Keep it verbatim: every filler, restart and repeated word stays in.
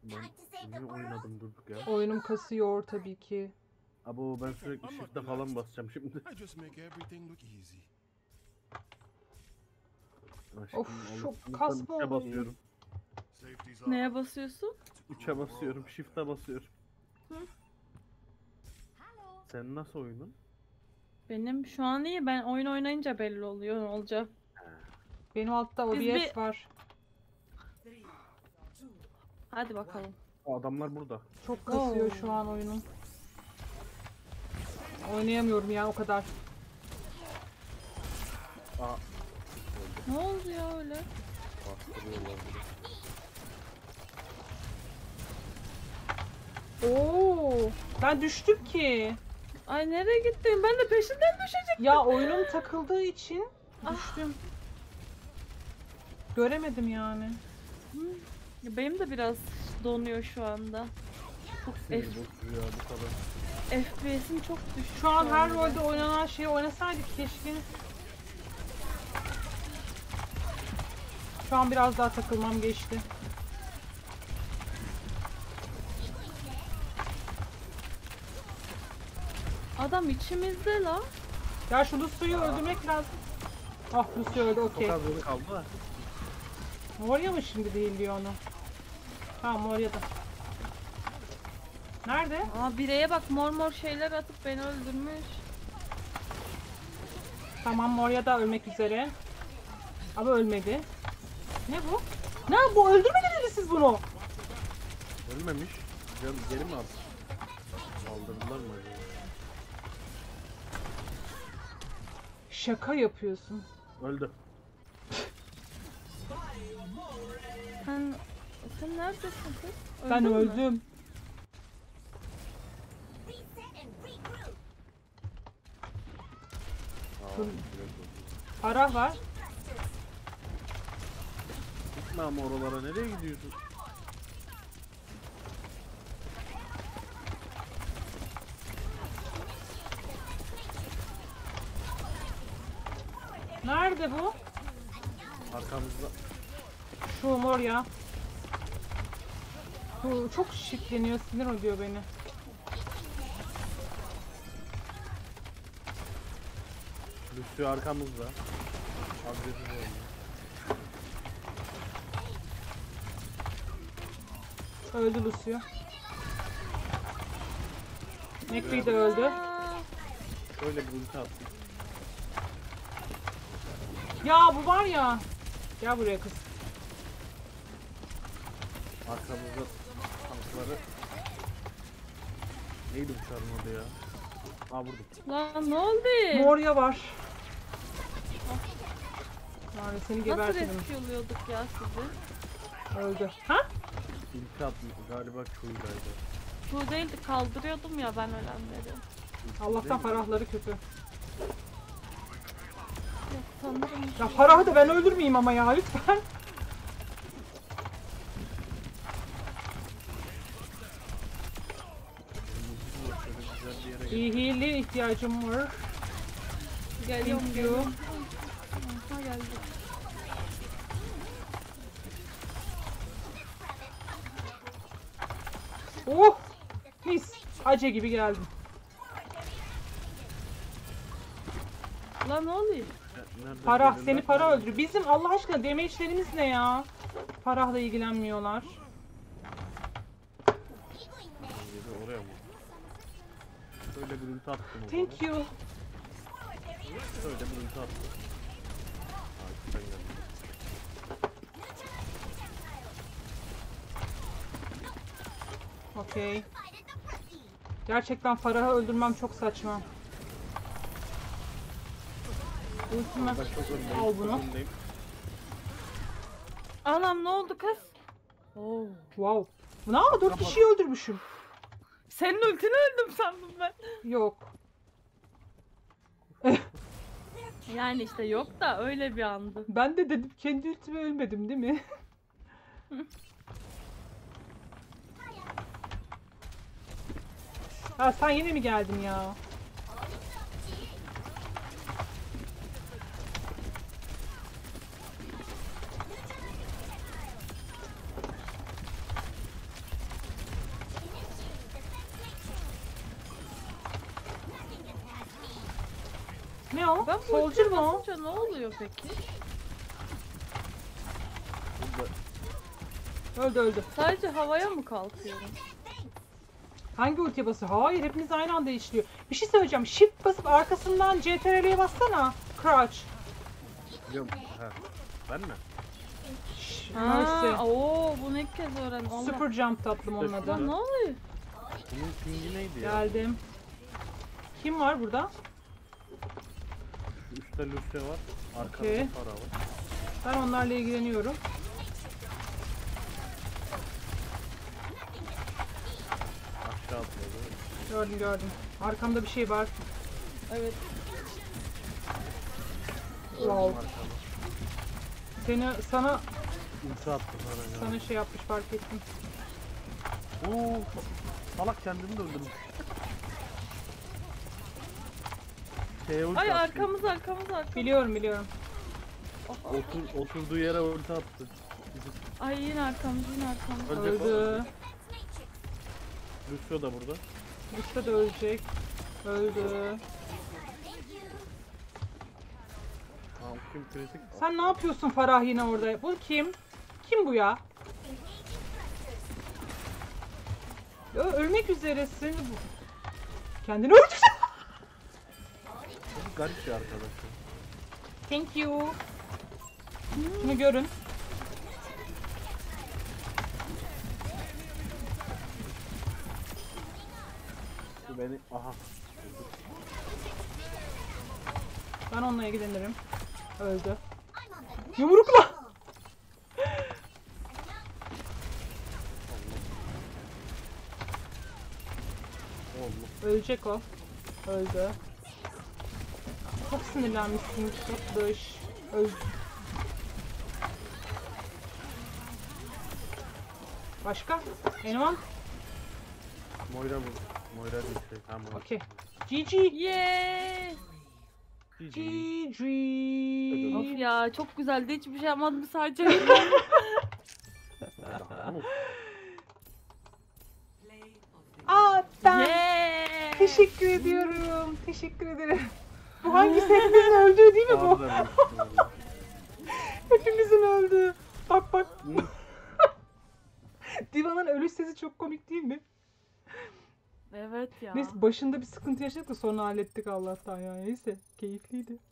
Ben niye oynadım durduk ya? Oyunum kasıyor tabii ki. Abo ben sürekli shift'e falan basacağım şimdi. Aşkım, Of, çok alışkanlıktan kasma üçe oluyor. basıyorum. Neye basıyorsun? üçe basıyorum, shift'e basıyorum. Hı? Sen nasıl oyunun? Benim şu an iyi. Ben oyun oynayınca belli oluyor ne olacak. Benim altta O Biz B S bir- var. Hadi bakalım. Adamlar burada. Çok kasıyor Oo. şu an oyunum. Oynayamıyorum ya o kadar. Aa, Ne oldu ya öyle? bastırıyorlar bunu. Oo, ben düştüm ki. Ay nereye gittin? Ben de peşinden düşecek. Ya oyunum takıldığı için Ah. düştüm. Göremedim yani. Ya benim de biraz donuyor şu anda. Çok Sinir F- bozucu ya bu kadar. F P S'im çok düşük. Şu an her anda. rolde oynanan şeyi oynasaydık keşke. Şu an biraz daha takılmam geçti. Adam içimizde la. Ya şu Lucy'yi öldürmek lazım. Ah Lucy öldü, Çok okey. az yolu kaldı da. Moria mı şimdi değil diyor onu. Tamam Moria'da. Nerede? Aa bireye bak mor mor şeyler atıp beni öldürmüş. Tamam Moria'da ölmek üzere. Ama ölmedi. Ne bu? Ne bu? Öldürmediniz mi siz bunu? Ölmemiş. Gel, geri mi attı? Saldırdılar mı acaba? Şaka yapıyorsun. Öldü. Sen sen neredesin kız? Ben Öldün mü? öldüm. Aa, Dur. direkt öldü. Para var. Gitme ama oralara, nereye gidiyorsun? Nerede bu? Arkamızda. Şu Moria. Bu çok şikleniyor, sinir oluyor beni. Lucy arkamızda. Agresif oynuyor. Öldü Lucio. McCree de öldü. Aa, Şöyle bir ulti attım. Ya bu var ya. Gel buraya kız. Arkamızda tankları. Neydi bu çarın adı ya? Aa vurdum. lan ne oldu? Moria var. Yani seni Nasıl gebertirim. rescue ya sizi? Öldü. Ha? Ulti attım. Galiba Q'ydaydı. Bu değildi kaldırıyordum ya ben ölenleri. Allah'tan Farahları kötü. Yok sanırım. Ya Farah'ı da ben öldürmeyeyim ama ya lütfen. İyi heal'e ihtiyacım var. Geliyorum Thank you. geliyorum. Ha geldi. Oh! Mis. Ace gibi geldim. Lan ne oluyor? Farah seni para öldürüyor. Bizim Allah aşkına damage'lerimiz ne ya? Farah'la ilgilenmiyorlar. Oraya mı? Şöyle bir ulti attım. o Thank bana. you. Şöyle bir ulti attım. Ay, sen geldin. Okey. Gerçekten Farah'ı öldürmem çok saçma. Ultime Ben çok öndeyim. al çok bunu. öndeyim. Anam ne oldu kız? Oo. Wow. Ne yapı? Dört kişiyi öldürmüşüm. Senin ultini öldüm sandım ben. Yok. Yani işte yok da öyle bir andı. Ben de dedim kendi ultime ölmedim değil mi? Ha sen yine mi geldin ya? Ne o? Ben bu Soldier ultiye mu o? basınca ne oluyor peki? Burada Öldü öldü. Sadece havaya mı kalkıyorum? Hangi ultiye basıyor? Hayır, hepimiz aynı anda işliyor. Bir şey söyleyeceğim. Shift basıp arkasından C T R L'ye bassana. Crouch. biliyorum. Ha. Ben mi? Şş, Ha, Mercy. oo bunu ilk kez öğrendim. Allah. Super jump tatlım onun Super adı. Lan ne oluyor? Bunun pingi neydi ya? Geldim. Kim var burada? Şu üstte Lucio var. Arkada Okey. da para var. Ben onlarla ilgileniyorum. Aşağı atlıyordu. Gördüm gördüm. Arkamda bir şey var. Evet. Wow. Arkada. Seni sana Ulti attı sana ya. sana şey yapmış, fark ettim. Oo, salak kendini de öldürmüş. Şeye ulti Ay attı. arkamız arkamız arkamız. Biliyorum biliyorum. Otur, oturduğu yere ulti attı. Ay yine arkamız yine arkamız. Ölecek Öldü. Lucio da burada. Usta da ölecek. Öldü. Ha, o kim kritik? Sen ne yapıyorsun Farah yine orada? Bu kim? Kim bu ya? Ö ölmek üzeresin. Kendini öldürdün. Çok garip bir arkadaş. Thank you. Şunu görün. Bu beni aha. Ben onunla ilgilenirim. Öldü. Yumrukla. Allah. Ölecek o. Öldü. Çok sinirlenmişsin. Çok dış. Öldü. Başka? Anyone? Moira bu. Moira değil şey. Tamam. Okey. G G. Yeah. G G. G G. Of ya çok güzeldi hiçbir şey yapmadım sadece. Aa ben Yeah. teşekkür ediyorum. Teşekkür ederim. Bu hangisi, hepimizin öldüğü değil mi bu? Harbiden büyük ihtimalle. Hepimizin öldüğü. Bak bak. Hı. Diva'nın ölüş sesi çok komik değil mi? Evet ya. Neyse başında bir sıkıntı yaşadık da sonra hallettik Allah'tan ya. Neyse keyifliydi.